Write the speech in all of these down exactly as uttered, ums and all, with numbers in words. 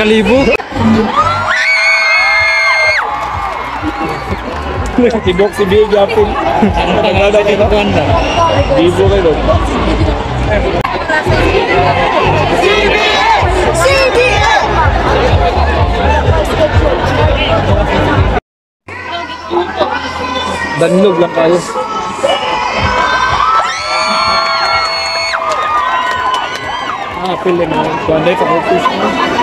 kalibo. Tibok si Big Yapin. Nagdada kita. Bibo kayo doon. C B A! C B A! Danlog lang kayo. Ah, piling mo. Kuanday pa focus mo.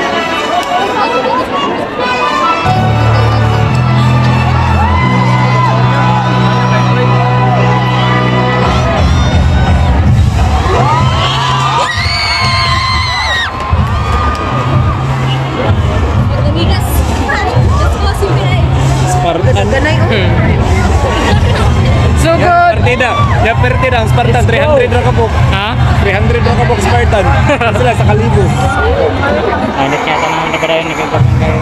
Spartan. So good. Partida. Ya partida ang Spartan three hundred ra kabok. Ha? three hundred ra kabok Spartan. Sila sa kalibo. Ano kaya ka naman nagkarayo nagkakaroon kayo?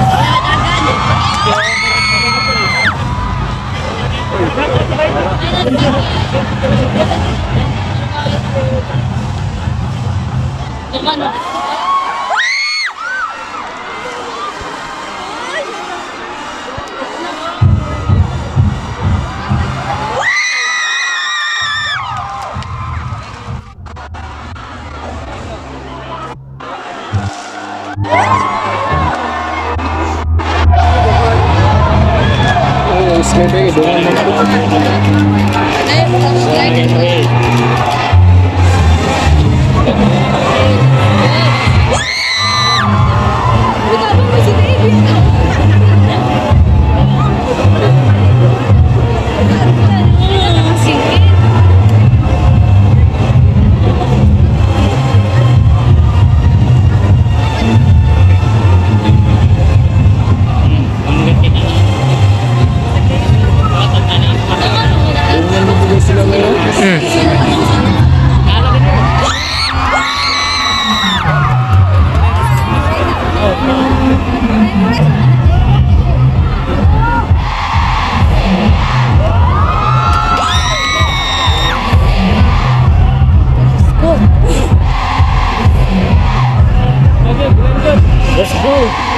Oh, skebe dengan let's go.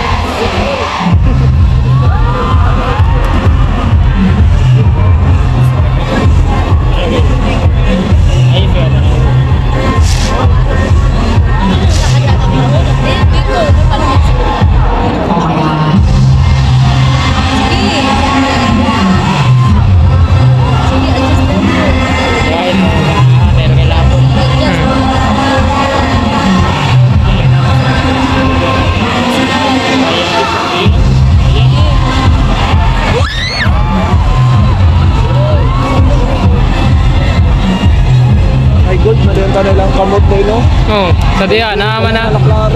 Kamot na ino? Oo, sa diya, naaman na.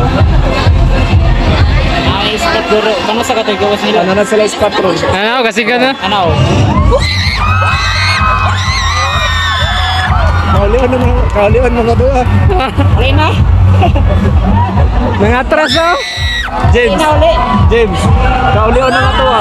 Ay, spot duro. Kano sa katoy gawas nila? Ano na sila spot ron? Ano, kasi ka na? Ano? Kauliwan na mga, kauliwan mga doa. Uli na? Nangatras oh! James! Uli na uli. James! Kauliwan na mga doa.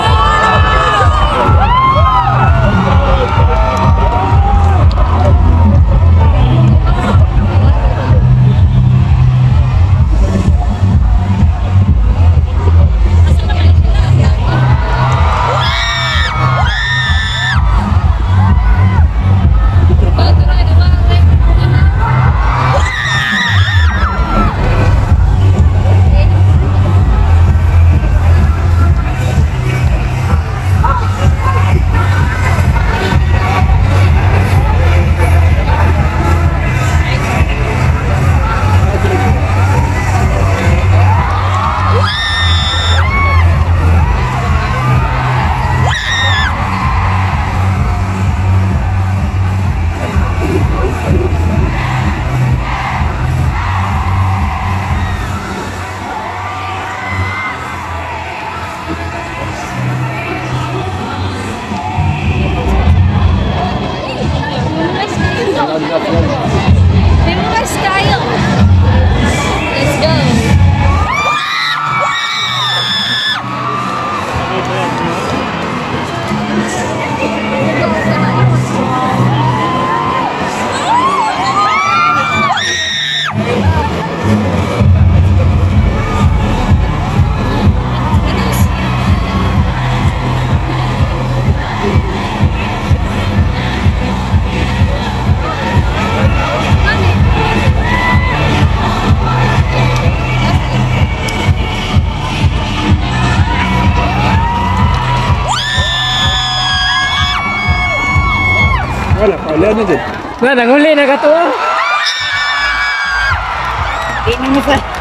Wala, paulihan na dyan. Na, nanguli na ka to. Ini mo sa